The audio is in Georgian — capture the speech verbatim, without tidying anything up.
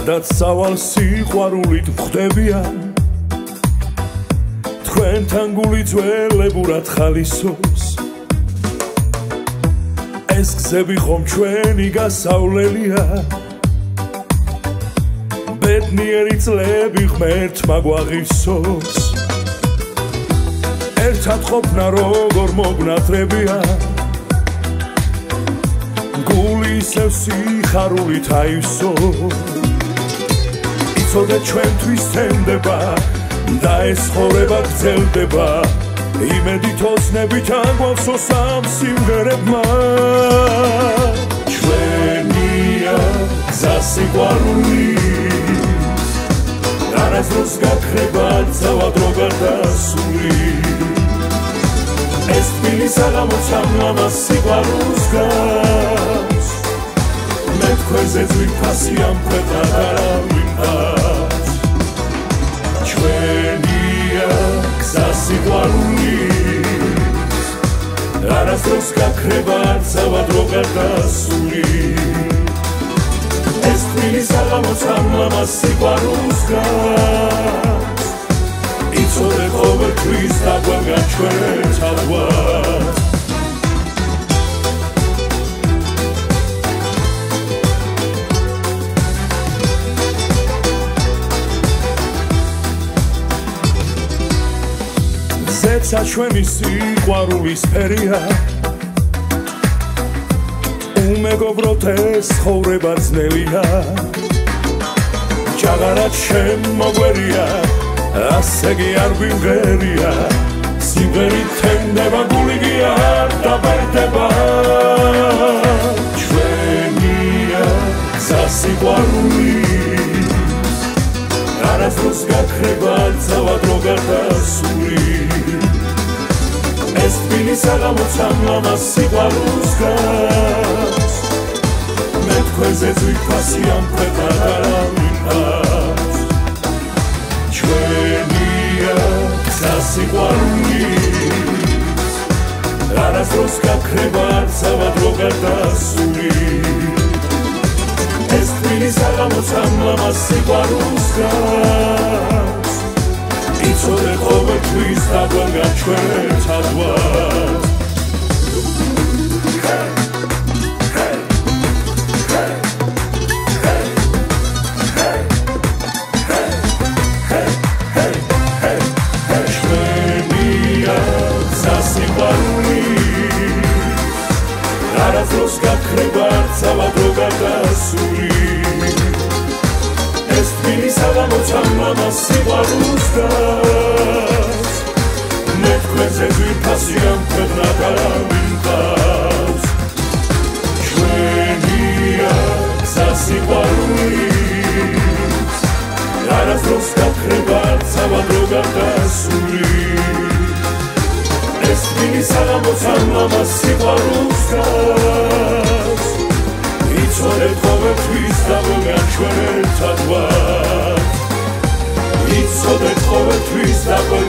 სადაც სავალ სიყვარულით ვხვდებიან თქვენთან გული ძველებურად ხალისობს ეს გზები ხომ ჩვენი გასავლელია ბედნიერი წლები ღმერთმა გვაღირსოს ერთად ყოფნა როგორ მოგნათრებია გული ისევ სიხარულით აივსოს იცოდე ჩვენთვის თენდება და ეს ცხოვრება გრძელდება იმედით ოცნებით აგვავსოს ამ სიმღერებმა ჩვენია გზა სიყვარულის არასდროს გაქრება ძალადრო გარდასული ეს თბილი საღამოც ამ ლამაზ სიყვარულს გავს მე თქვენზე ძვირფასი ამ ქვეყნად არავინ ჰყავს ჩვენია გზა სიყვარულის არასდროს გაქრება ძალადრო გარდასული ეს თბილი საღამოც ამ ლამაზ სიყვარულს გავს იცოდე ყოველთვის დაგვანგან ჩვენ თავად ზეცა ჩვენი სიყვარულის ფერია უმეგობროთ ეს ცხოვრება ძნელია ჯაღარად შემოგვერია ასე კი არ ვიმღერია სიმღერით თენდება გული კი არ დაბერდება ჩვენია გზა სიყვარულის არასდროს გაქრება ძალადრო გარდასული ეს თბილი საღამოც ამ ლამაზ სიყვარულს გავს მე თქვენზე ძვირფასი ამ ქვეყნად არავინ ჰყავს ჩვენია გზა სიყვარულის არასდროს გაქრება ძალადრო გარდასული ეს თბილი საღამოც ამ ლამაზ სიყვარულს გავს იცოდე ყოველთვის დაგვანგან ჩვენ თავად ჩვენია გზა სიყვარულის არასდროს გაქრება ძალადრო გარდასული ეს თბილი საღამოც ამ ლამაზ სიყვარულს გავს მე თქვენზე ძვირფასი ამ ქვეყნად არავინ ჰყავს ჩვენია გზა სიყვარულის არასდროს გაქრება ძალადრო გარდასული ეს თბილი საღამოც ამ ლამაზ სიყვარულს გავს იცოდეთ ყოველთვის დაგვანგან ჩვენ ერთად ვართ იცოდეთ ყოველთვის დაგვანგან